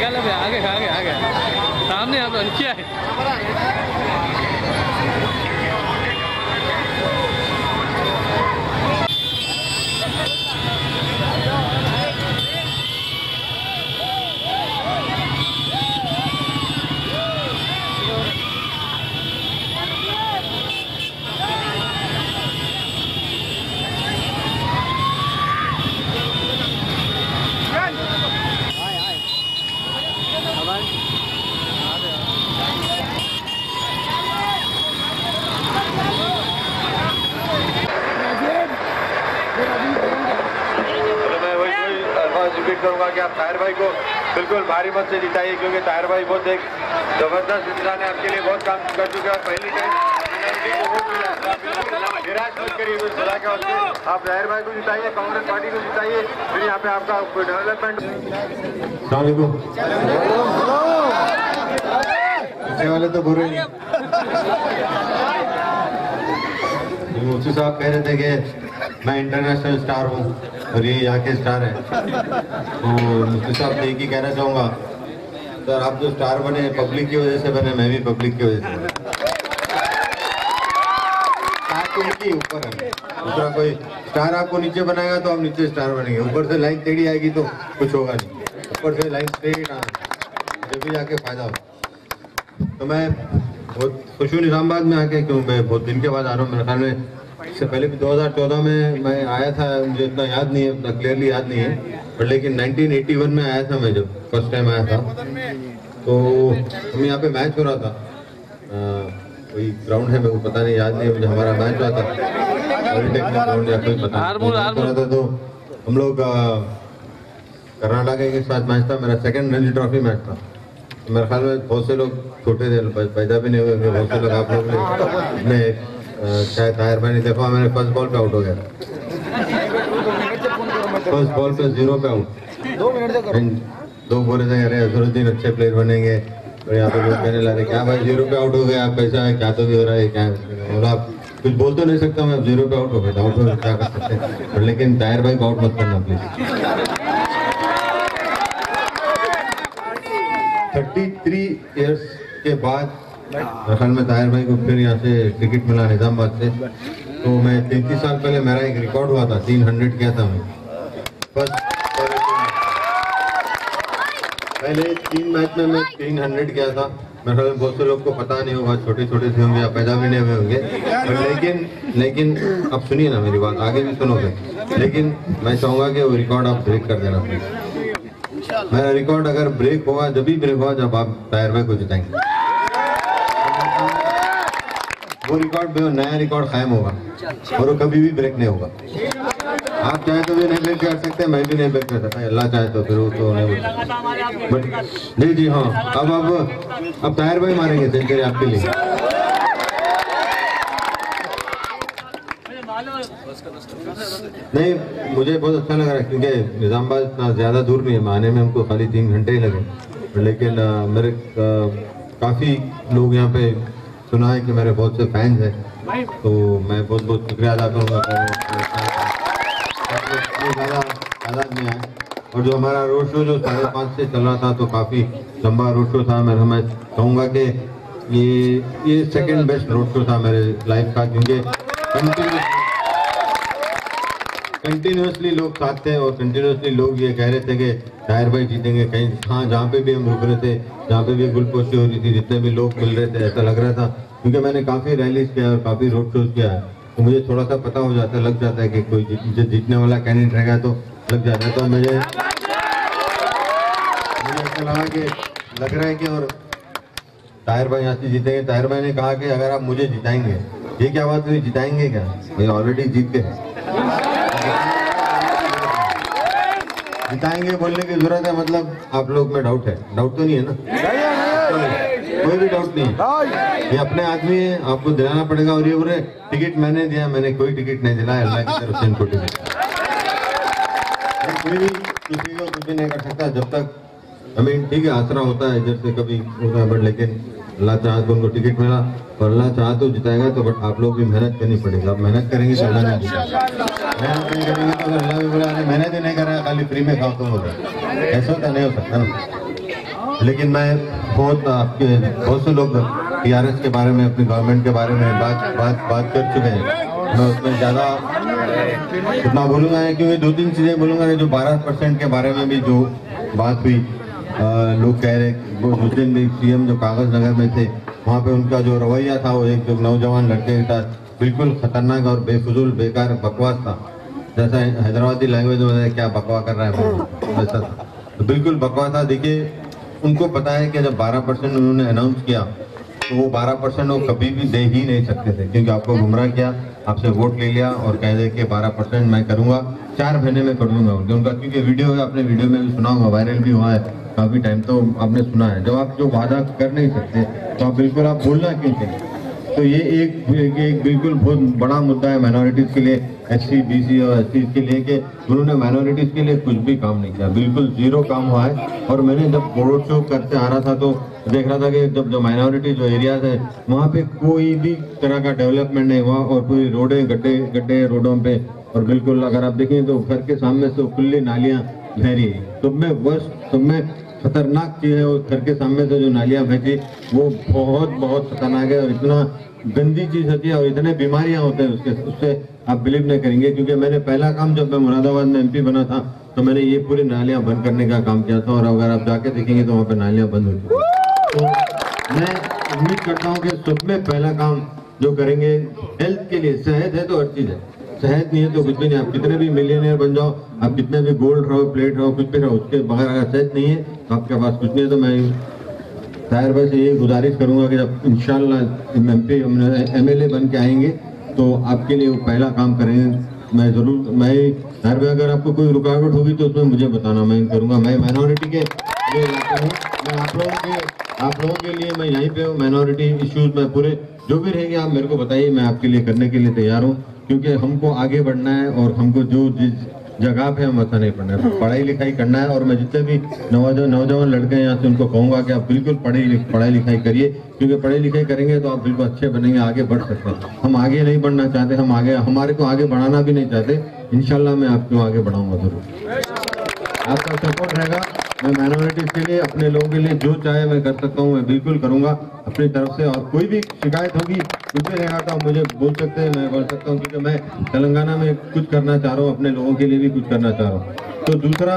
निकाल ले आगे आगे आगे सामने आप क्या है करूंगा कि आप ताहिर भाई को बिल्कुल भारी मत से जिताइए, क्योंकि ताहिर भाई बहुत एक जबरदस्त इंसान है, आपके लिए बहुत काम कर चुके हैं। पहली टाइम निराश मत करिए सलाह के वास्ते, आप ताहिर भाई को जिताइए, कांग्रेस पार्टी को जिताइए, फिर यहाँ पे आपका डेवलपमेंट। वाले तो बुरे नहीं, मुफ्ती साहब कह रहे थे कि मैं इंटरनेशनल स्टार हूँ और ये यहाँ के स्टार हैं, तो मुफ्ती साहब से एक ही कहना चाहूँगा सर, आप जो स्टार बने पब्लिक की वजह से बने, मैं भी पब्लिक की वजह से बने। उनकी ऊपर है, दूसरा कोई स्टार आपको नीचे बनाएगा तो आप नीचे स्टार बनेंगे, ऊपर से लाइन टेढ़ी आएगी तो कुछ होगा नहीं, ऊपर से लाइन स्ट्रेट आना जब भी जाके फायदा हो। तो मैं बहुत खुश हूँ निजामाबाद में आके, क्यों मैं बहुत दिन के बाद आ रहा हूँ। मेरे ख्याल में इससे पहले भी 2014 में मैं आया था, मुझे इतना याद नहीं है, उतना क्लियरली याद नहीं है, पर लेकिन 1981 में आया था मैं, जब फर्स्ट टाइम आया था। तो हम यहाँ पे मैच हो रहा था, कोई ग्राउंड है मेरे को पता नहीं, याद नहीं है मुझे, हमारा मैच हुआ था ग्राउंड या कोई पता नहीं था। तो हम लोग कर्नाटक के साथ मैच था, मेरा सेकंड रणजी ट्रॉफी मैच था। मेरे ख्याल में बहुत से लोग छोटे थे, पैदा भी नहीं हुए, बहुत से लोग आप लोग ने शायद ताहिर भाई ने देखा, मैंने फर्स्ट बॉल पे आउट हो गया, फर्स्ट बॉल पे 0 पे आउट। 2 बोले थे अरे अजहरुद्दीन अच्छे प्लेयर बनेंगे, और यहाँ पे लोग कहने लगे क्या भाई 0 पे आउट हो गया, आप कैसा है, क्या तो भी हो रहा है, क्या बोला, आप कुछ बोल तो नहीं सकता मैं, 0 पे आउट हो गया, आउट हो क्या कर सकते हैं, लेकिन ताहिर भाई को आउट मत करना प्लीज। 33 इयर्स के बाद ख्याल में ताहिर भाई को फिर यहाँ से टिकट मिला निजामाबाद से। तो मैं 33 साल पहले मेरा एक रिकॉर्ड हुआ था, 300 किया था मैं फर्स्ट, पहले 3 मैच में मैं 300 किया था। मेरे ख्याल में बहुत से लोग को पता नहीं होगा, छोटे छोटे से होंगे या पैदा भी नहीं हुए होंगे, लेकिन अब सुनिए ना मेरी बात, आगे भी सुनोगे, लेकिन मैं चाहूँगा कि वो रिकॉर्ड आप ब्रेक कर देना प्लीज। मेरा रिकॉर्ड अगर ब्रेक होगा, जब भी ब्रेक होगा जब आप ताहिर भाई को जिताएंगे, वो रिकॉर्ड नया रिकॉर्ड कायम होगा और वो कभी भी ब्रेक नहीं होगा। आप चाहे तो भी नहीं ब्रेक कर सकते, मैं भी नहीं ब्रेक कर सकता, अल्लाह चाहे तो फिर वो तो नहीं होगा। बट जी हाँ, अब ताहिर भाई मारेंगे सेंचुरी आपके लिए। नहीं, मुझे बहुत अच्छा लग रहा है, क्योंकि निजामाबाद इतना ज़्यादा दूर नहीं है, आने में हमको खाली 3 घंटे ही लगे, लेकिन मेरे काफ़ी लोग यहाँ पे सुना है कि मेरे बहुत से फैंस हैं, तो मैं बहुत बहुत शुक्रिया अदा करूँगा तादाद में आए। और जो हमारा रोड शो जो 5:30 से चल रहा था, तो काफ़ी लंबा रोड शो था। मैं कहूँगा कि ये सेकंड बेस्ट रोड शो था मेरे लाइफ का, क्योंकि कंटिन्यूसली लोग साथ थे और कंटिन्यूसली लोग ये कह रहे थे कि ताहिर भाई जीतेंगे। कहीं हाँ, जहाँ पे भी हम रुक रहे थे, जहाँ पे भी गुलपोशी हो रही थी, जितने भी लोग मिल रहे थे, ऐसा लग रहा था, क्योंकि मैंने काफ़ी रैलीज किया और काफ़ी रोड शोज किया है, तो मुझे थोड़ा सा पता हो जाता है, लग जाता है कि कोई जीतने वाला कैंडिडेट रहेगा तो लग जाता है। तो मुझे ऐसा लगा कि लग रहा है कि और ताहिर भाई यहाँ से जीतेंगे। ताहिर भाई ने कहा कि अगर आप मुझे जिताएंगे, ये क्या बात हुई, जिताएंगे क्या, भाई ऑलरेडी जीत गए, जिताएंगे बोलने की जरूरत है, मतलब आप लोग में डाउट है? डाउट तो नहीं है ना? कोई भी डाउट नहीं है, ये अपने आदमी है, आपको दिलाना पड़ेगा। और ये बोले टिकट मैंने दिया, मैंने कोई टिकट नहीं दिलाया, अल्लाह की तरफ से इनको टिकट। कोई भी किसी को कुछ नहीं कर सकता जब तक, ठीक है आसरा होता है इधर से कभी होता है, बट लेकिन अल्लाह चाहे तो उनको टिकट मिला और अल्लाह चाहे तो जिताएगा। तो बट आप लोग भी मेहनत करनी पड़ेगी, आप मेहनत करेंगे तो अल्लाह नहीं जिताएगा, मेहनत नहीं करेंगे तो अल्लाह भी बोला मेहनत ही नहीं कर रहा है, खाली फ्री में खाओ तो होगा, ऐसा होता नहीं हो सकता ना। लेकिन मैं बहुत से लोग टीआरएस के बारे में, अपनी गवर्नमेंट के बारे में बात कर चुके हैं। मैं उसमें ज़्यादा उतना बोलूँगा नहीं, क्योंकि 2-3 चीज़ें बोलूँगा नहीं। जो 12% के बारे में भी जो बात हुई, लोग कह रहे वो उस दिन भी सीएम जो कागज नगर में थे, वहाँ पे उनका जो रवैया था वो एक जो नौजवान लड़के के साथ बिल्कुल खतरनाक और बेफजूल बेकार बकवास था। जैसा हैदराबादी लैंग्वेज में क्या बकवास कर रहा है वैसा था, तो बिल्कुल बकवास था। देखिए उनको पता है कि जब 12% उन्होंने अनाउंस किया तो वो 12% वो कभी भी दे ही नहीं सकते थे, क्योंकि आपको गुमराह किया, आपसे वोट ले लिया और कह दे कि 12% मैं करूँगा, 4 महीने में कर दूंगा उनका। क्योंकि वीडियो है, आपने वीडियो में भी सुना होगा, वायरल भी हुआ है काफ़ी टाइम, तो आपने सुना है। जब आप जो वादा कर नहीं सकते तो आप बिल्कुल आप बोलना क्यों चाहिए। तो ये एक बिल्कुल बहुत बड़ा मुद्दा है माइनॉरिटीज़ के लिए, SC BC और SC के लिए, कि उन्होंने माइनॉरिटीज़ के लिए कुछ भी काम नहीं किया, बिल्कुल जीरो काम हुआ है। और मैंने जब रोड शो करते आ रहा था तो देख रहा था कि जब जो माइनॉरिटी जो एरियाज है वहाँ पे कोई भी तरह का डेवलपमेंट नहीं हुआ, और पूरी रोडें गड्ढे रोडों पे, और बिल्कुल अगर आप देखें तो घर के सामने से खुली नालियाँ बह रही है। सब में वर्स्ट, सब में खतरनाक चीज़ है, और घर के सामने से जो नालियाँ बहती वो बहुत खतरनाक है, और इतना गंदी चीज़ होती है, और इतने बीमारियाँ होते हैं उससे आप बिलीव नहीं करेंगे। क्योंकि मैंने पहला काम जब मैं मुरादाबाद में MP बना था तो मैंने ये पूरी नालियाँ बंद करने का काम किया था, और अगर आप जाके देखेंगे तो वहाँ पे नालियाँ बंद हो चुकी हैं। तो मैं उम्मीद करता हूँ कि सब में पहला काम जो करेंगे हेल्थ के लिए, सेहत है तो हर चीज़ है, सेहत नहीं है तो कुछ भी नहीं। आप कितने भी मिलियनियर बन जाओ, आप कितने भी गोल्ड रहो, प्लेट रहो, कुछ भी रहो, उसके बगैर अगर सेहत नहीं है तो आपके पास कुछ नहीं है। तो मैं ताहिर भाई से ये गुजारिश करूंगा कि जब इंशाल्लाह MP MLA बन के आएंगे तो आपके लिए वो पहला काम करेंगे। मैं ज़रूर, ताहिर भाई अगर आपको कोई रुकावट होगी तो उसमें मुझे बताना, मैं करूँगा। मैं माइनॉरिटी के लिए रहता हूँ, मैं आप लोगों के लिए मैं यहीं पे हूँ। माइनॉरिटी इश्यूज़ में पूरे जो भी रहेंगे आप मेरे को बताइए, मैं आपके लिए करने के लिए तैयार हूँ। क्योंकि हमको आगे बढ़ना है, और हमको जो जिस जगह पे हम वैसा नहीं पढ़ना है, पढ़ाई लिखाई करना है। और मैं जितने भी नौजवान लड़के हैं यहाँ से उनको कहूँगा कि आप बिल्कुल पढ़ाई लिखाई करिए, क्योंकि पढ़ाई लिखाई करेंगे तो आप बिल्कुल अच्छे बनेंगे, आगे बढ़ सकते हैं। हम आगे नहीं बढ़ना चाहते, हमारे को आगे बढ़ाना भी नहीं चाहते। इंशाल्लाह मैं आपको आगे बढ़ाऊंगा जरूर, आपका सपोर्ट रहेगा। मैं माइनॉरिटीज के लिए, अपने लोगों के लिए जो चाहे मैं कर सकता हूँ, मैं बिल्कुल करूँगा अपनी तरफ से। और कोई भी शिकायत होगी, कुछ भी रहेगा तो मुझे बोल सकते हैं, मैं बोल सकता हूँ, क्योंकि मैं तेलंगाना में कुछ करना चाह रहा हूँ, अपने लोगों के लिए भी कुछ करना चाह रहा हूँ। तो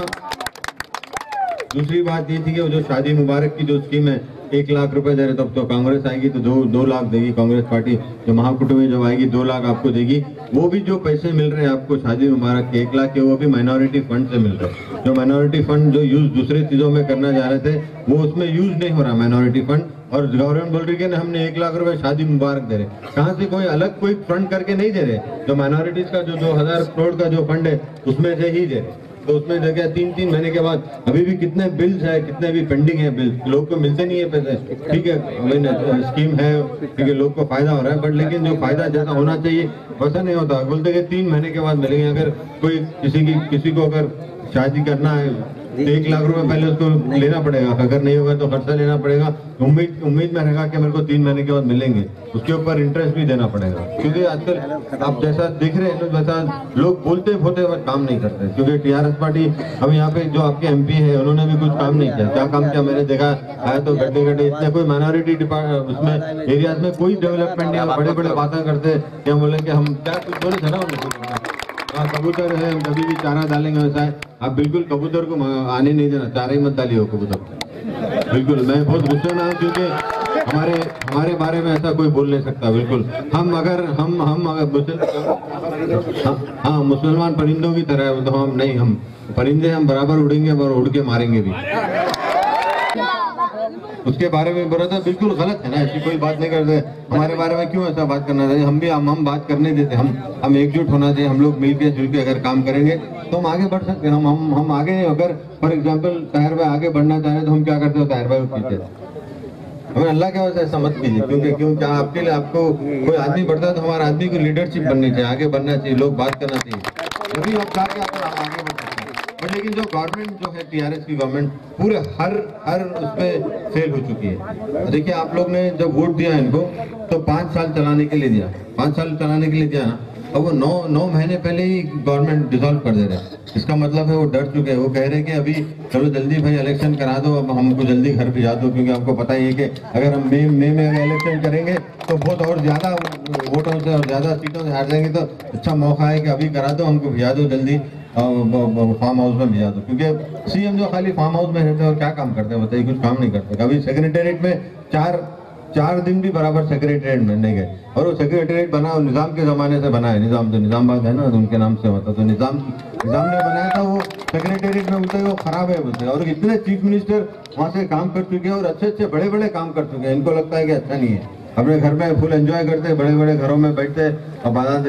दूसरी बात ये थी कि जो शादी मुबारक की जो स्कीम है, 1 लाख रुपए दे रहे, तब तो कांग्रेस आएगी तो 2 लाख देगी कांग्रेस पार्टी। जो महाकुटुंब में जब आएगी 2 लाख आपको देगी। वो भी जो पैसे मिल रहे हैं आपको शादी मुबारक के 1 लाख के, वो भी माइनॉरिटी फंड से मिल रहे हैं। जो माइनॉरिटी फंड जो यूज दूसरे चीजों में करना चाह रहे थे वो उसमें यूज नहीं हो रहा माइनॉरिटी फंड। और गवर्नमेंट बोल रही है कि हमने 1 लाख रुपए शादी मुबारक दे रहे, कहाँ से कोई अलग कोई फंड करके नहीं दे रहे। जो माइनॉरिटीज का जो 2000 करोड़ का जो फंड है उसमें से ही दे रहे। तो उसमें जगह 3 महीने के बाद अभी भी कितने बिल्स है, कितने भी पेंडिंग है बिल्स, लोग को मिलते नहीं है पैसे। ठीक है, स्कीम है क्योंकि लोग को फायदा हो रहा है, बट लेकिन जो फायदा जैसा होना चाहिए वैसा नहीं होता। बोलते कि 3 महीने के बाद मिलेंगे। अगर कोई किसी को अगर शादी करना है तो 1 लाख रुपए पहले उसको लेना पड़ेगा, अगर नहीं होगा तो खर्चा लेना पड़ेगा। उम्मीद में रहेगा कि मेरे को 3 महीने के बाद मिलेंगे, उसके ऊपर इंटरेस्ट भी देना पड़ेगा। क्योंकि आजकल आप जैसा देख रहे हैं वैसा लोग बोलते बट काम नहीं करते। क्योंकि टीआरएस पार्टी, हम यहाँ पे जो आपके MP है उन्होंने भी कुछ काम नहीं किया। क्या काम किया मैंने देखा आया तो गड्ढे इतने, कोई माइनॉरिटी उसमें एरियाज में कोई डेवलपमेंट नहीं। बड़े बातें करते क्या बोले कि हम क्या कुछ बोले थे ना उनको, कबूतर है, हम कभी भी चारा डालेंगे वैसा है। आप बिल्कुल कबूतर को आने नहीं देना, चारा ही मत डालिए हो कबूतर। बिल्कुल मैं बहुत गुस्से में हूँ क्योंकि हमारे बारे में ऐसा कोई बोल नहीं सकता। बिल्कुल हम अगर मुसलमान परिंदों की तरह है तो हम परिंदे, हम बराबर उड़ेंगे और उड़ के मारेंगे भी। उसके बारे में बोला था, बिल्कुल गलत है ना, ऐसी कोई बात नहीं करते। हमारे बारे में क्यों ऐसा बात करना चाहिए? हम बात करने देते, हम एकजुट होना चाहिए। हम लोग मिलके जुलके अगर काम करेंगे तो हम आगे बढ़ सकते हैं। हम आगे नहीं, अगर फॉर एग्जाम्पल ताहिर भाई आगे बढ़ना चाह रहे हैं तो हम क्या करते हो, ताहिर भाई को पीछे। हमें अल्लाह के वजह से ऐसा मत कीजिए, क्योंकि आपके लिए आपको कोई आदमी बढ़ता है तो हमारे आदमी को लीडरशिप बननी चाहिए, आगे बढ़ना चाहिए, लोग बात करना चाहिए, तभी हम जाके आगे बढ़ सकते हैं। लेकिन जो गवर्नमेंट जो है टीआरएस की गवर्नमेंट पूरे हर उसमें फेल हो चुकी है। देखिए आप लोग ने जब वोट दिया इनको तो 5 साल चलाने के लिए दिया, 5 साल चलाने के लिए दिया ना, और वो 9 महीने पहले ही गवर्नमेंट डिसॉल्व कर दे रहे हैं। इसका मतलब है वो डर चुके हैं, वो कह रहे हैं कि अभी चलो जल्दी भाई इलेक्शन करा दो, अब हमको जल्दी घर भिजा दो, क्योंकि हमको पता ही है कि अगर हम मई में अगर इलेक्शन करेंगे तो बहुत और ज़्यादा वोटों से और ज़्यादा सीटों से हार जाएंगे, तो अच्छा मौका है कि अभी करा दो, हमको भिजा दो जल्दी फार्म हाउस में भिजा दो। क्योंकि सीएम जो खाली फार्म हाउस में रहते हैं और क्या काम करते हैं बताइए, कुछ काम नहीं करते। कभी सेक्रेटेरिएट में चार दिन भी बराबर सेक्रेटेरिएट में नहीं गए, और वो सेक्रेटेरिएट बना निजाम के जमाने से बना है। निजाम तो निजामाबाद है ना, तो उनके नाम से होता, तो निजाम ने बनाया था वो सेक्रेटेरिएट में, बोलते वो खराब है बोलते। और इतने चीफ मिनिस्टर वहाँ से काम कर चुके हैं और अच्छे बड़े काम कर चुके हैं, इनको लगता है कि अच्छा नहीं है। अपने घर में फुल एंजॉय करते हैं, बड़े घरों में बैठते और बात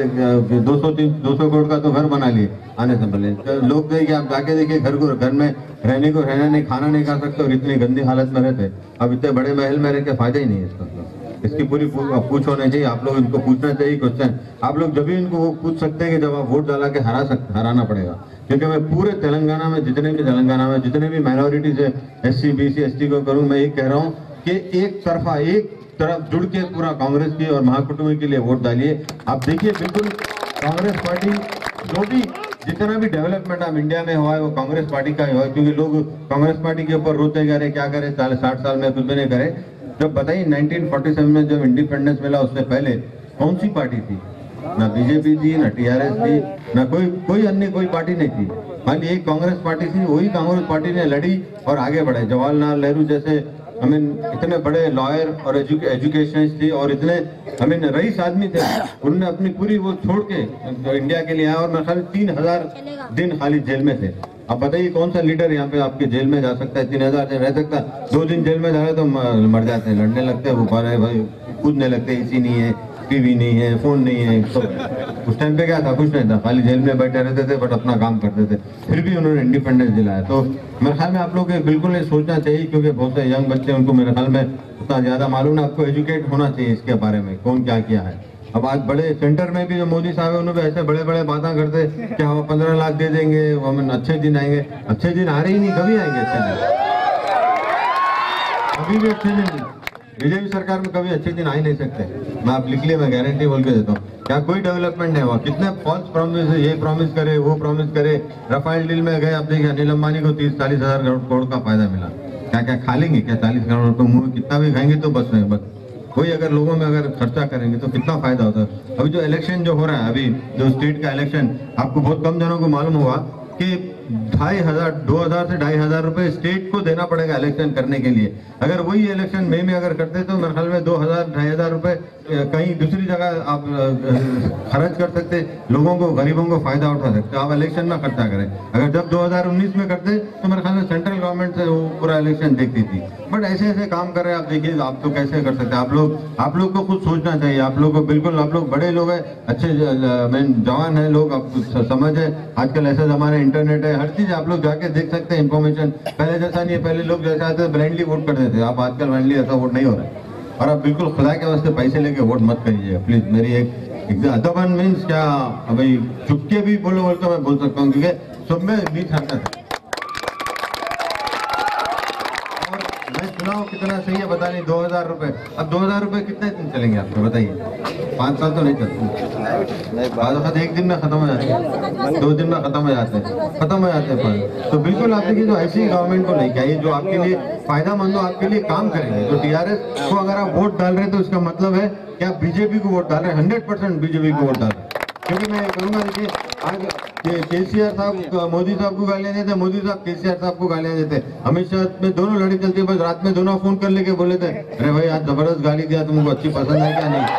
200 करोड़ का तो घर बना लिए आने से पहले। तो लोग कहे कि आप जाके देखिए घर में रहना नहीं, खाना नहीं खा सकते और इतनी गंदी हालत में रहते। अब इतने बड़े महल में रह के फायदा ही नहीं है इसका। इसकी पूरी पूछ होनी चाहिए, आप लोग इनको पूछना चाहिए क्वेश्चन। आप लोग जब भी इनको वो पूछ सकते हैं कि जब आप वोट डाला के हराना पड़ेगा। क्योंकि मैं पूरे तेलंगाना में जितने भी माइनॉरिटीज है, SC BC ST को करूँ, मैं ये कह रहा हूँ कि एक तरफ जुड़ के पूरा कांग्रेस की और महाकुटुंब के लिए वोट डालिए। आप देखिए बिल्कुल कांग्रेस पार्टी जो भी जितना भी डेवलपमेंट अब इंडिया में हुआ है वो कांग्रेस पार्टी का ही हुआ है। क्योंकि लोग कांग्रेस पार्टी के ऊपर रोते जा रहे, क्या करे 60 साल में कुछ भी नहीं करे। जब बताइए 1947 में जब इंडिपेंडेंस मिला उससे पहले कौन सी पार्टी थी? ना बीजेपी थी, ना TRS थी, ना कोई अन्य कोई पार्टी नहीं थी। खाली एक कांग्रेस पार्टी थी, वही कांग्रेस पार्टी ने लड़ी और आगे बढ़े। जवाहरलाल नेहरू जैसे इतने बड़े लॉयर और एजुकेशनिस्ट थे और इतने रईस आदमी थे, उन्होंने अपनी पूरी वो छोड़ के तो इंडिया के लिए आया। और मैं खाली 3000 दिन खाली जेल में थे। अब बताइए कौन सा लीडर यहाँ पे आपके जेल में जा सकता है? 3000 दिन रह सकता? 2 दिन जेल में जा रहे तो मर जाते हैं, लड़ने लगते हैं, वो भाई कूदने लगते हैं। AC नहीं है, TV नहीं है, फोन नहीं है। तो उस टाइम पे क्या था? कुछ नहीं था, खाली जेल में बैठे रहते थे बट अपना काम करते थे। फिर भी उन्होंने इंडिपेंडेंस दिलाया। तो मेरे ख्याल में आप लोग बिल्कुल ये सोचना चाहिए, क्योंकि बहुत से यंग बच्चे उनको मेरे ख्याल में उतना ज्यादा मालूम है। आपको एजुकेट होना चाहिए इसके बारे में, कौन क्या किया है। अब आज बड़े सेंटर में भी जो मोदी साहब है उन्होंने ऐसे बड़े बातें करते कि हम 15 लाख दे देंगे, हमें अच्छे दिन आएंगे। अच्छे दिन आ रहे ही नहीं, कभी आएंगे अच्छे दिन? अभी भी अच्छे दिन बीजेपी सरकार में कभी अच्छे दिन आ ही नहीं सकते। मैं आप लिख लिए, मैं गारंटी बोल के देता हूँ। क्या कोई डेवलपमेंट नहीं हुआ? कितने फॉल्स प्रॉमिस है, ये प्रॉमिस करे वो प्रॉमिस करे। राफेल डील में गए, अब देखिए अनिल अंबानी को 30-40 हजार करोड़ का फायदा मिला। क्या खा लेंगे क्या 40 करोड़ तो? मुंह कितना भी खाएंगे तो बस वही अगर लोगों में अगर खर्चा करेंगे तो कितना फायदा होता है। अभी जो इलेक्शन जो हो रहा है, अभी जो स्टेट का इलेक्शन, आपको बहुत कम जनों को मालूम होगा कि 2,000 से 2,500 रुपए स्टेट को देना पड़ेगा इलेक्शन करने के लिए। अगर वही इलेक्शन मई में अगर करते तो मेरे ख्याल में 2,000-2,500 रुपए कहीं दूसरी जगह आप खर्च कर सकते, लोगों को, गरीबों को फायदा उठा सकते। आप इलेक्शन में खर्चा करें। अगर जब 2019 में करते तो मेरे ख्याल में सेंट्रल गवर्नमेंट से वो पूरा इलेक्शन देखती थी। बट ऐसे काम कर रहे हैं। आप देखिए, आप तो कैसे कर सकते हैं? आप लोग को खुद सोचना चाहिए। आप लोग को बिल्कुल, आप लोग बड़े लोग हैं, अच्छे जवान है लोग, आप समझ है आजकल ऐसे जमाने, इंटरनेट है, हर चीज आप लोग जाके देख सकते हैं इन्फॉर्मेशन। पहले जैसा नहीं है, पहले लोग जैसा आते ब्लाइंडली वोट करते थे, आप आजकल ब्लाइंडली ऐसा वोट नहीं हो रहा है। और आप बिल्कुल खुदा के वास्ते पैसे लेके वोट मत करिएगा प्लीज। मेरी एक अदबन मीन्स क्या, अभी चुपके भी बोलो तो मैं बोल सकता हूँ, क्योंकि सब में नीच हरकत है। मैं चुनाव कितना सही है बता नहीं, 2,000 रुपए। अब 2,000 रुपए कितने दिन चलेंगे आपको बताइए? 5 साल तो नहीं चलते। बाद एक दिन में खत्म हो जाते हैं, 2 दिन में खत्म हो जाते हैं। तो बिल्कुल आप देखिए, जो ऐसी गवर्नमेंट को नहीं चाहिए जो आपके लिए फायदा मंद हो, आपके लिए काम करेंगे। तो TRS को अगर आप वोट डाल रहे हैं तो इसका मतलब है कि आप बीजेपी को वोट डाल रहे हैं, 100% बीजेपी को वोट डाल रहे हैं। क्योंकि मैं कहूँगा, देखिए आज KCR साहब मोदी साहब को गालियां देते, मोदी साहब KCR साहब को गालियां देते, अमित शाह में दोनों लड़ी चलती है। बस रात में दोनों फोन कर लेके बोले थे, अरे भाई आज जबरदस्त गाली दिया, तुमको अच्छी पसंद है क्या? नहीं।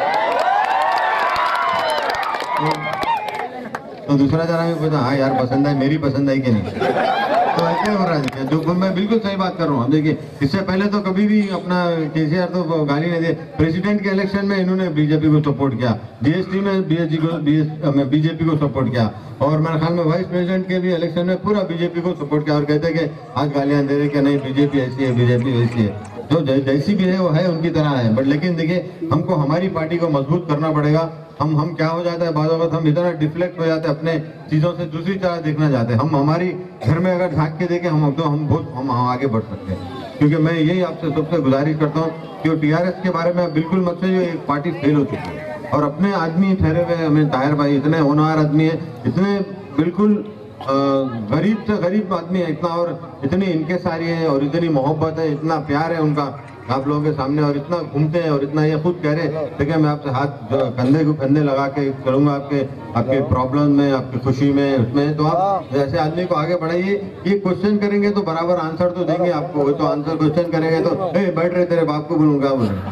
तो दूसरा जरा भी पूछा, हाँ यार पसंद है, मेरी पसंद है कि नहीं? तो ऐसे हो रहा है। जो मैं बिल्कुल सही बात कर रहा हूँ। देखिए, इससे पहले तो कभी भी अपना KCR तो गाली नहीं दी। प्रेसिडेंट के इलेक्शन में इन्होंने बीजेपी को सपोर्ट किया, GST में बीजेपी को सपोर्ट किया, और मेरे ख्याल में वाइस प्रेसिडेंट के भी इलेक्शन में पूरा बीजेपी को सपोर्ट किया। और कहते कि आज गालियां दे रहे कि नहीं बीजेपी ऐसी है, बीजेपी वैसी है। जो जैसी भी है वो है, उनकी तरह है। बट लेकिन देखिए, हमको हमारी पार्टी को मजबूत करना पड़ेगा। हम क्या हो जाता है बाद वक्त, हम इतना डिफ्लेक्ट हो जाते हैं अपने चीजों से, दूसरी तरह देखना चाहते हैं। हम हमारी घर में अगर झांक के देखें हम आगे बढ़ सकते हैं। क्योंकि मैं यही आपसे सबसे गुजारिश करता हूँ कि TRS के बारे में बिल्कुल मत सोचिए, एक पार्टी फेल हो चुकी है। और अपने आदमी ठहरे हुए हमें ताहिर भाई इतने होनहार आदमी है, इतने बिल्कुल गरीब से गरीब आदमी है इतना, और इतनी इनके सारी है और इतनी मोहब्बत है, इतना प्यार है उनका आप लोगों के सामने, और इतना घूमते हैं और इतना ये खुद कह रहे देखिए मैं आपसे हाथ कंधे को कंधे लगा के करूंगा आपके प्रॉब्लम में, आपकी खुशी में, उसमें। तो आप जैसे आदमी को आगे बढ़ाइए। ये क्वेश्चन करेंगे तो बराबर आंसर तो देंगे आपको, तो आंसर क्वेश्चन करेंगे तो बैठ रहे तेरे बाप को बोलूंगा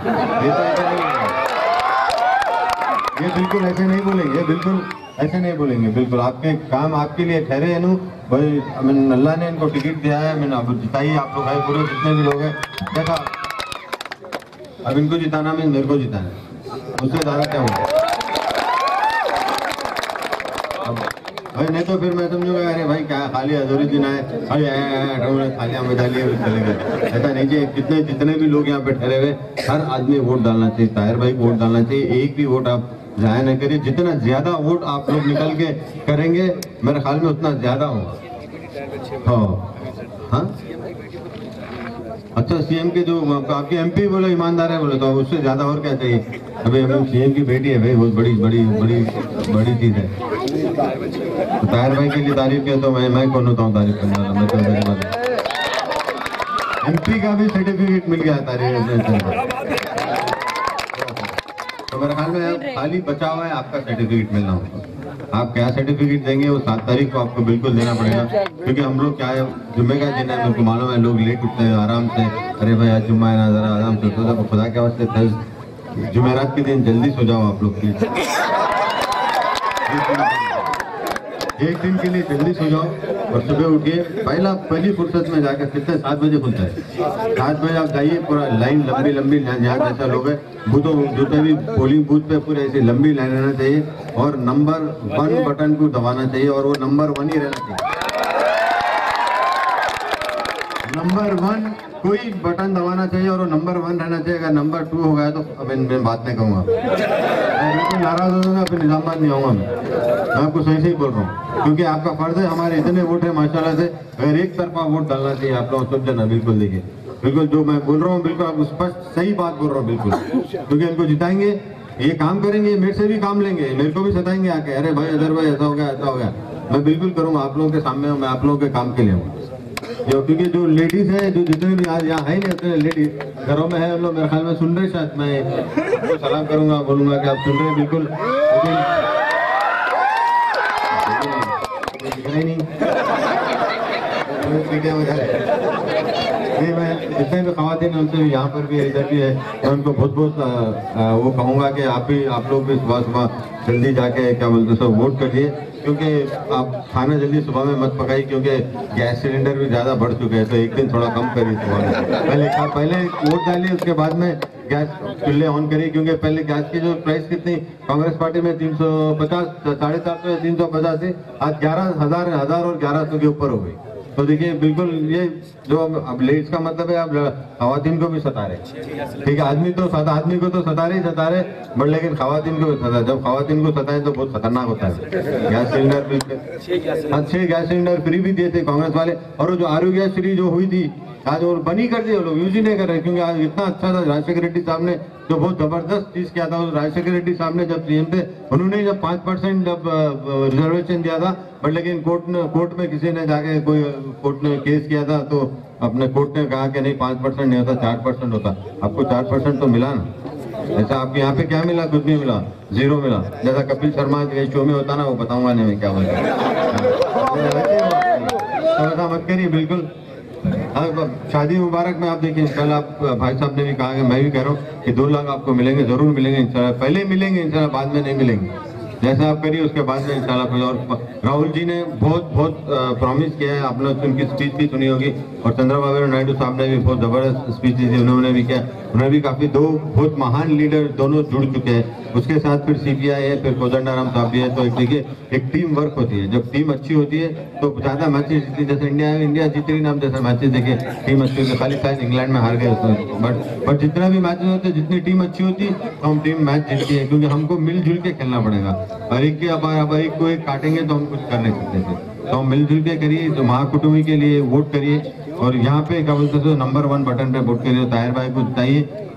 ये बिल्कुल ऐसे नहीं बोलेंगे, बिल्कुल ऐसे नहीं बोलेंगे। बिल्कुल आपके काम आपके लिए ठहरे हैं भाई, अल्लाह ने इनको टिकट दिया है, मैंने अब जिताइए आप लोग है पूरे जितने भी लोग हैं। देखा अब इनको जिताना में मेरे को जिताना है, उससे ज्यादा क्या होगा भाई, नहीं तो फिर मैं समझूंगा अरे भाई क्या खाली अजहरुद्दीन आए खाली मेदाली चले गए। ऐसा नहीं चाहिए, कितने जितने भी लोग यहाँ पे ठहरे हुए हर आदमी वोट डालना चाहिए, ताहिर भाई वोट डालना चाहिए। एक भी वोट आप जाया न करिए, जितना ज्यादा वोट आप लोग निकल के करेंगे मेरे ख्याल में उतना ज्यादा होगा। हाँ अच्छा, सीएम के जो आपके एमपी बोले ईमानदार है बोले, तो उससे ज्यादा और क्या चाहिए। अभी हम सीएम की बेटी है भाई, बहुत बड़ी बड़ी बड़ी बड़ी चीज है। तो ताहिर भाई के लिए तारीफ किया तो मैं कौन होता हूँ तारीफ करने वाला, मैं तो एमपी का भी सर्टिफिकेट मिल गया तारीफ। तो मेरे ख्याल में खाली बचा हुआ है आपका सर्टिफिकेट मिलना होगा। आप क्या सर्टिफिकेट देंगे वो 7 तारीख को आपको बिल्कुल देना पड़ेगा, क्योंकि हम लोग क्या है जुम्मे का दिन है, मेरे को मालूम है लोग लेट उठते हैं आराम से, अरे भाई आज जुम्मा है ना जरा आराम से तो खुदा के वास्ते जुमेरात के दिन जल्दी सो जाओ आप लोग प्लीज, एक दिन के लिए जल्दी सो जाओ और सुबह उठिए। पहली फुर्सत में जाकर कितने 7 बजे खुलता है, 7 बजे आप जाइए, पूरा लाइन लंबी लंबी यहाँ जैसा लोग है बूथों जितने भी पोलिंग बूथ पे पूरे ऐसी लंबी लाइन रहना चाहिए और नंबर 1 बटन को दबाना चाहिए और वो नंबर 1 ही रहना चाहिए। नंबर 1 कोई बटन दबाना चाहिए और वो नंबर 1 रहना चाहिए। अगर नंबर 2 हो गया तो अब मैं बात नहीं कहूँगा, मैं बिल्कुल नाराज हो जाऊंगा, फिर निजामाबाद नहीं आऊँगा। मैं आपको सही से ही बोल रहा हूँ, क्योंकि आपका फर्ज है, हमारे इतने वोट है माशाल्लाह से, अगर एक तरफा वोट डालना चाहिए आप लोग सब जना। बिल्कुल देखिए, बिल्कुल जो मैं बोल रहा हूँ बिल्कुल आपको स्पष्ट सही बात बोल रहा हूँ बिल्कुल, क्योंकि इनको जिताएंगे, ये काम करेंगे, मेरे से भी काम लेंगे, मेरे को भी सताएंगे आके, अरे भाई अदर भाई ऐसा हो गया ऐसा हो गया। मैं बिल्कुल करूँगा आप लोगों के सामने, मैं आप लोगों के काम के लिए हूँ। क्योंकि जो लेडीज है, जो जितने भी आज यहाँ है नहीं उतने लेडीज घरों में है, हम लोग मेरे ख्याल में सुन रहे, शायद मैं सलाम करूंगा, बोलूंगा कि आप सुन रहे हैं बिल्कुल नहीं मैं जितने भी खवातीन हैं उनसे यहाँ पर भी इधर भी है, मैं उनको बहुत बहुत वो कहूँगा कि आप लोग भी सुबह सुबह जल्दी जाके क्या बोलते सब वोट करिए, क्योंकि आप खाना जल्दी सुबह में मत पकाइए, क्योंकि गैस सिलेंडर भी ज़्यादा बढ़ चुके हैं, तो एक दिन थोड़ा कम करिए सुबह में। पहले वोट डालिए, उसके बाद में गैस चूल्हे ऑन करिए, क्योंकि पहले गैस की जो प्राइस कितनी कांग्रेस पार्टी में 350 450 या 350 थी, आज 11,000 और 1100 के ऊपर हो गई। तो देखिए बिल्कुल ये जो अब लेट्स का मतलब है, अब खवातीन को भी सता रहे, ठीक है, आदमी को तो सता रहे बट लेकिन खवातीन को भी सता, जब खवातीन को सताए तो बहुत खतरनाक होता है। गैस सिलेंडर भी 6 गैस सिलेंडर फ्री भी दिए थे कांग्रेस वाले, और वो जो आरोग्य श्री जो हुई थी आज वो बनी कर दिए, लोग यूज ही नहीं कर रहे, क्योंकि आज इतना अच्छा था राजशेखर रेड्डी साहब ने जो बहुत जबरदस्त चीज किया था। राजशेखर रेड्डी साहब ने जब सीएम थे उन्होंने जब 5% जब रिजर्वेशन दिया था, बट लेकिन कोर्ट में किसी ने जाके कोई कोर्ट ने केस किया था, तो अपने कोर्ट ने कहा कि नहीं 5% नहीं होता 4% होता। आपको 4% तो मिला ना, ऐसा आपके यहाँ पे क्या मिला, कुछ नहीं मिला, 0 मिला। जैसा कपिल शर्मा के शो में होता ना, वो बताऊंगा नहीं मैं क्या बोलता, तो ऐसा मत करिए बिल्कुल। शादी मुबारक में आप देखिए इंशाल्लाह, भाई साहब ने भी कहा कि मैं भी कह रहा हूँ कि 2 लाख आपको मिलेंगे, जरूर मिलेंगे इंशाल्लाह, पहले मिलेंगे इंशाल्लाह, बाद में नहीं मिलेंगे। जैसा आप करिए उसके बाद में इंशाल्लाह कोई और। राहुल जी ने बहुत प्रॉमिस किया है, आपने उनकी स्पीच भी सुनी होगी, और चंद्रबाबू नायडू साहब ने भी बहुत जबरदस्त स्पीच दी थी, उन्होंने भी किया, उन्होंने भी काफी 2 बहुत महान लीडर दोनों जुड़ चुके हैं। उसके साथ फिर सीपीआई है, फिर कोदंडाराम साहब भी है। तो देखिए एक टीम वर्क होती है, जब टीम अच्छी होती है तो ज्यादा मैचेस जीती, जैसे इंडिया जीत रही नाम जैसे मैचेस देखिए टीम अच्छी होती है, खाली शायद इंग्लैंड में हार गए, बट जितना भी मैचेस होते हैं जितनी टीम अच्छी होती है तो हम टीम मैच जीतती है, क्योंकि हमको मिलजुल के खेलना पड़ेगा। और एक को एक काटेंगे तो हम कुछ कर नहीं सकते थे, तो हम मिलजुल के करिए, तो महाकुटुंबी के लिए वोट करिए, और यहाँ पे क्या बोलते हैं नंबर 1 बटन पे वोट करिए, ताहिर भाई को जिताइए।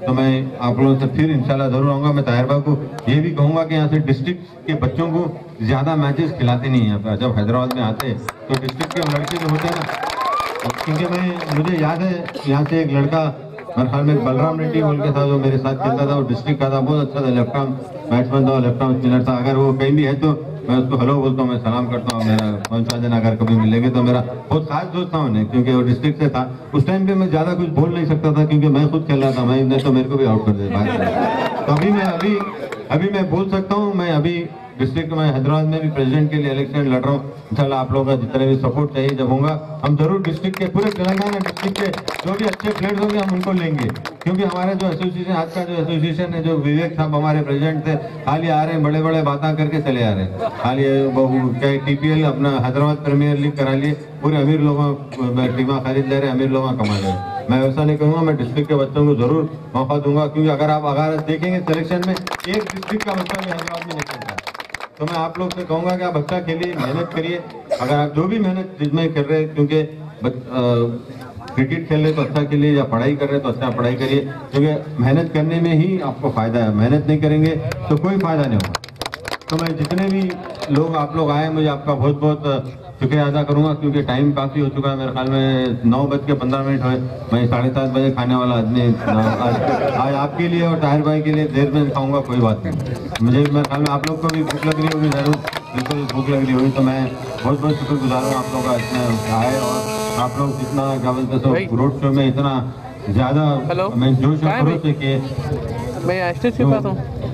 तो मैं आप लोगों से फिर इंशाल्लाह जरूर आऊँगा। मैं ताहिर भाई को ये भी कहूँगा कि यहाँ से डिस्ट्रिक्ट के बच्चों को ज़्यादा मैचेस खिलाते नहीं हैं यहाँ पर। जब हैदराबाद में आते तो डिस्ट्रिक्ट के लड़के जो होते हैं ना, क्योंकि मुझे याद है यहाँ से एक लड़का मेरे ख्याल में बलराम रेड्डी बोल के था जो मेरे साथ खेलता था, वो डिस्ट्रिक्ट का था, बहुत अच्छा था, लेफ्ट आर्म बैट्समैन था, लेफ्ट आर्म स्पिनर था। अगर वो कहीं भी है तो मैं उसको हेलो बोलता हूँ, मैं सलाम करता हूँ, मेरा पहुंचा देना अगर कभी मिलेंगे तो। मेरा बहुत खास दोस्त था उन्हें, क्योंकि वो डिस्ट्रिक्ट से था। उस टाइम पे मैं ज्यादा कुछ बोल नहीं सकता था क्योंकि मैं खुद खेल रहा था, मैं तो मेरे को भी आउट कर दे बाहर। तो अभी मैं बोल सकता हूँ। मैं अभी डिस्ट्रिक्ट में हैदराबाद में भी प्रेसिडेंट के लिए इलेक्शन लड़ रहा हूँ। इंशाल्लाह आप लोगों का जितने भी सपोर्ट चाहिए जब होगा, हम जरूर डिस्ट्रिक्ट के पूरे तेलंगाना डिस्ट्रिक्ट के जो भी अच्छे प्लेयर्स होंगे हम उनको लेंगे। क्योंकि हमारे जो एसोसिएशन, आज का जो एसोसिएशन है, जो विवेक साहब हमारे प्रेसिडेंट थे, खाली आ रहे हैं बड़े बड़े बातें करके चले आ रहे हैं। खाली क्या TPL अपना हैदराबाद प्रीमियर लीग करा लिए, पूरे अमीर लोगों टीमा खरीद ले रहे, अमीर लोग कमा ले रहे। मैं वैसा नहीं कहूँगा, मैं डिस्ट्रिक्ट के बच्चों को जरूर मौका दूंगा। क्योंकि अगर देखेंगे सिलेक्शन में एक डिस्ट्रिक्ट का बच्चा भी हैदराबाद में नहीं खेलता, तो मैं आप लोग से कहूँगा कि आप अच्छा खेलिए, मेहनत करिए। अगर आप जो भी मेहनत जिसमें कर रहे हैं, क्योंकि क्रिकेट खेल रहे तो अच्छा खेलिए, या पढ़ाई कर रहे तो अच्छा पढ़ाई करिए, क्योंकि मेहनत करने में ही आपको फायदा है। मेहनत नहीं करेंगे तो कोई फायदा नहीं होगा। तो मैं जितने भी लोग आप लोग आए, मुझे आपका बहुत बहुत शुक्रिया अदा करूंगा, क्योंकि टाइम काफ़ी हो चुका है। मेरे ख्याल में 9:15 हुए। मैं 7:30 बजे खाने वाला आदमी आज आपके लिए और ताहिर भाई के लिए देर में खाऊंगा, कोई बात नहीं। मुझे मेरे ख्याल में आप लोग को भी भूख लग रही होगी, जरूर बिल्कुल भूख लग रही होगी। तो मैं बहुत बहुत शुक्रगुजार हूँ आप लोगों का, इतना आए और आप लोग जितना क्या बोलते सो रोड शो में इतना ज़्यादा मैं जोश और खरोश से किए। मैं स्टेज के पास हूँ।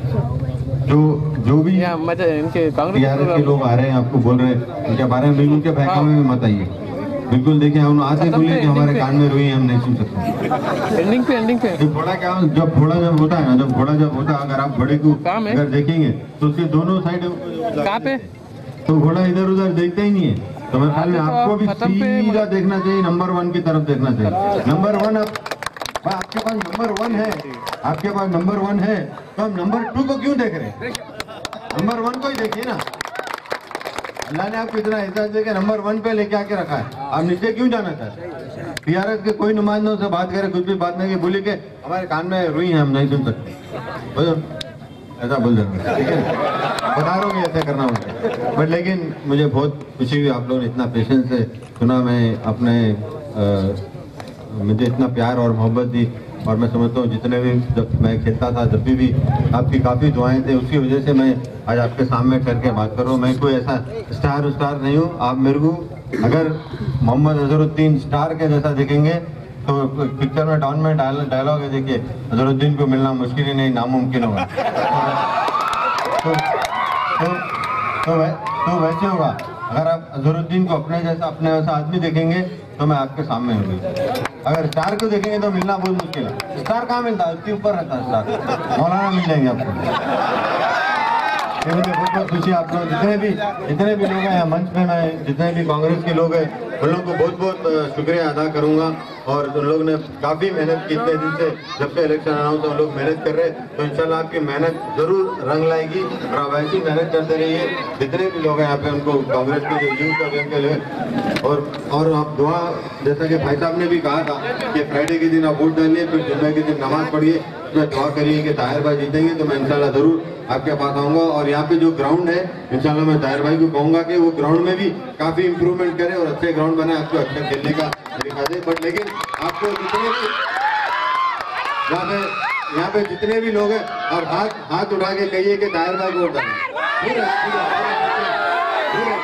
जो भी इनके कांग्रेस के लोग आ रहे हैं, आपको बोल रहे हैं उनके बारे में, बिल्कुल के बहकावे में मत आइए। बिल्कुल देखिए, हम आते बोलिए कि हमारे कान में रुई, हम नहीं सुन सकते। एंडिंग पे घोड़ा क्या, जब घोड़ा जब होता है ना, अगर आप घोड़े को अगर देखेंगे तो उसके दोनों साइड कहाँ पे, तो घोड़ा इधर उधर देखता ही नहीं है। तो मेरे ख्याल में आपको भी सीधा देखना चाहिए, नंबर 1 की तरफ देखना चाहिए। नंबर 1 आपके पास नंबर 1 है, आपके पास नंबर 1 है, तो हम नंबर 2 को क्यों देख रहे हैं? नंबर 1 को ही देखिए ना। अल्लाह ने आपको इतना एहसास देके नंबर 1 पे लेके आके रखा है, आप नीचे क्यों जाना चाहते हैं? TRS के कोई नुमाइंदों से बात करे, कुछ भी बात नहीं की, बोले के हमारे कान में रुई है, हम नहीं सुन सकते, ऐसा बोल देंगे। ठीक है, बता रहा हूँ ऐसा करना होगा। बट लेकिन मुझे बहुत खुशी हुई, आप लोगों ने इतना पेशेंस से सुना। मैं अपने मुझे इतना प्यार और मोहब्बत दी, और मैं समझता हूँ जितने भी जब मैं खेलता था, जब भी आपकी काफ़ी दुआएं थे, उसकी वजह से मैं आज आपके सामने करके बात कर रहा हूँ। मैं कोई ऐसा स्टार नहीं हूँ। आप मेरे को अगर Md.Azharuddin स्टार के जैसा देखेंगे तो पिक्चर में डाउन में डायलॉग है, देखिए, अजहरुद्दीन को मिलना मुश्किल ही नहीं, नामुमकिन होगा। तो वैसे होगा। अगर आप अजहरुद्दीन को अपने वैसा आदमी देखेंगे तो मैं आपके सामने होंगी। अगर स्टार को देखेंगे तो मिलना बहुत मुश्किल है। स्टार कहाँ मिलता है? उसके ऊपर रहता है स्टार, मौलाना मिल जाएंगे आपको। मुझे बहुत खुशी, आप लोग जितने भी लोग हैं मंच में, मैं जितने भी कांग्रेस के लोग हैं उन लोगों को बहुत बहुत शुक्रिया अदा करूंगा। और उन लोग ने काफ़ी मेहनत की, इतने दिन से जब से इलेक्शन अनाउंस उन लोग मेहनत कर रहे हैं। तो इंशाल्लाह आपकी मेहनत जरूर रंग लाएगी, और आप ऐसी मेहनत करते रहिए। जितने भी लोग हैं यहाँ पे, उनको कांग्रेस के जो यूथ कर के लिए और आप दुआ, जैसा कि भाई साहब ने भी कहा था कि फ्राइडे के दिन आप वोट डालिए, फिर जुम्मे के दिन नमाज पढ़िए, उसमें दुआ करिए कि ताहिर भाई जीतेंगे। तो मैं इंशाल्लाह जरूर आपके पास आऊँगा। और यहाँ पे जो ग्राउंड है, इंशाल्लाह मैं ताहिर भाई को कहूँगा कि वो ग्राउंड में भी काफ़ी इंप्रूवमेंट करें और अच्छे ग्राउंड बनाए, आपको अच्छा खेलने का दिखा दे। बट लेकिन आपको जितने भी यहाँ पे जितने भी लोग हैं, और हाथ उठा के कहिए कि ताहिर भाई को वोट डालें।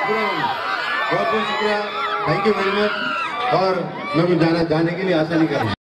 बहुत बहुत शुक्रिया, थैंक यू वेरी मच। और मैं कुछ जाने के लिए आशा नहीं कर रहा हूँ।